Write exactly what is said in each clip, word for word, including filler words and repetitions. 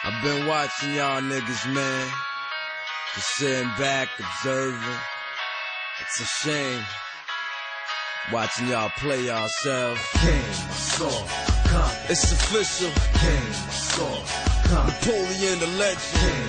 I've been watching y'all niggas, man. Just sitting back, observing. It's a shame watching y'all play yourselves. It's official. Napoleon the legend.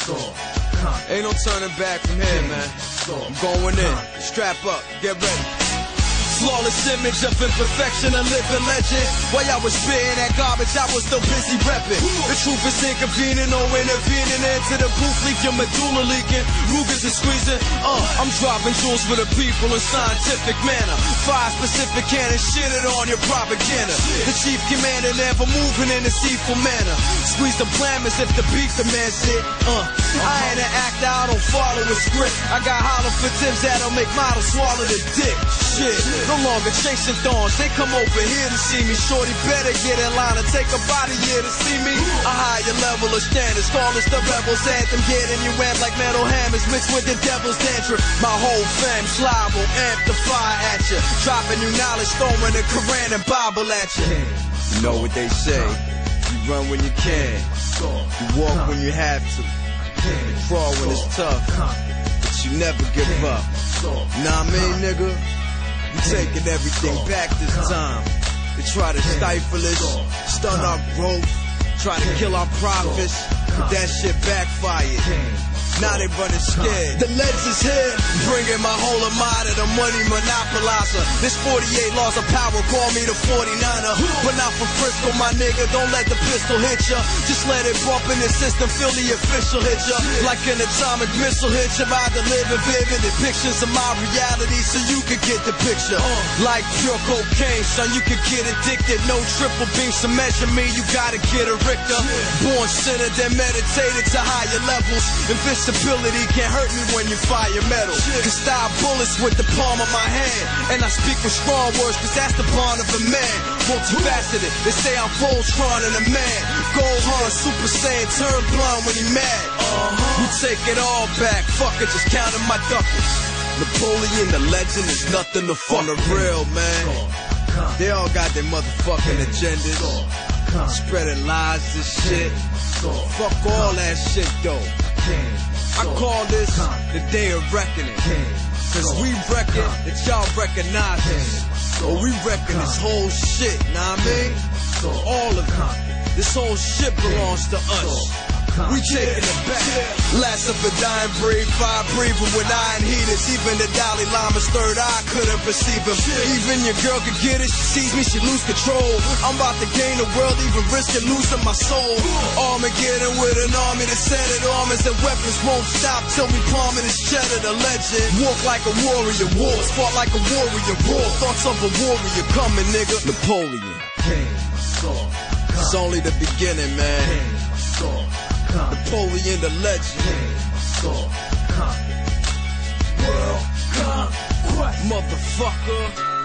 Ain't no turning back from here, man. I'm going in. Strap up, get ready. Flawless image of imperfection, a living legend. While I was spitting that garbage, I was still busy repping. The truth is inconvenient, no intervening. Into the booth, leave your medulla leaking. Rugers is squeezing. Uh, I'm dropping jewels for the people in scientific manner. Five specific cannons, shit it on your propaganda. The chief commander never moving in a deceitful manner. Squeeze the plan as if the beat demands it. Uh, I ain't an actor, I don't follow a script. I got hollow for tips that'll make models swallow the dick. Shit. No longer chasing thorns, they come over here to see me. Shorty better get in line and take a body here to see me. A higher level of standards, call this the rebels anthem. Getting you amped like metal hammers mixed with the devil's tantrum. My whole fam's liable, amplify at you. Dropping new knowledge, throwing the Quran and Bible at you. You know what they say, you run when you can, you walk when you have to, you crawl when it's tough, but you never give up. Nah, I mean, nigga, we taking everything back this time. They try to stifle us, stun our growth, try to kill our profits, but that shit backfired. Now they running scared. The Leds is here, bringing my whole armada, the money monopolizer. This forty-eight laws of power, call me the forty-niner. But not from Frisco, my nigga, don't let the pistol hit ya. Just let it bump in the system, feel the official hit ya. Like an atomic missile hit ya. I deliver vivid depictions of my reality so you can get the picture. Like pure cocaine, son, you can get addicted. No triple beams to measure me, you gotta get a Richter. Born sinner, then meditated to higher levels. Invincibility can't hurt me when you fire metal. Can style bullets with the palm of my hand. And I speak with strong words cause that's the bond of a man. Multifaceted, they say I'm Voltron and a man. Gold Hunt, Super Saiyan, turn blind when he mad. Uh-huh. We take it all back, fuck it, just counting my duckers. Napoleon the legend is nothing to fuck. On the real, man, they all got their motherfucking agendas, spreading lies and shit. Fuck all that shit though. I call this the day of reckoning, cause we reckon that y'all recognize us. Or we reckon this whole shit, nah I mean? All of it. This whole shit belongs to us. We taking it back. Last of a dying breed, fire breathing with iron heaters. Even the Dalai Lama's third eye couldn't perceive him. Even your girl could get it, she sees me, she lose control. I'm about to gain the world, even risking losing my soul. Armageddon with an army that centered armors and weapons won't stop till we palming this cheddar, the legend. Walk like a warrior, wars, fought like a warrior, raw. Thoughts of a warrior coming, nigga. Napoleon. It's only the beginning, man. Napoleon the legend. World conquest, motherfucker.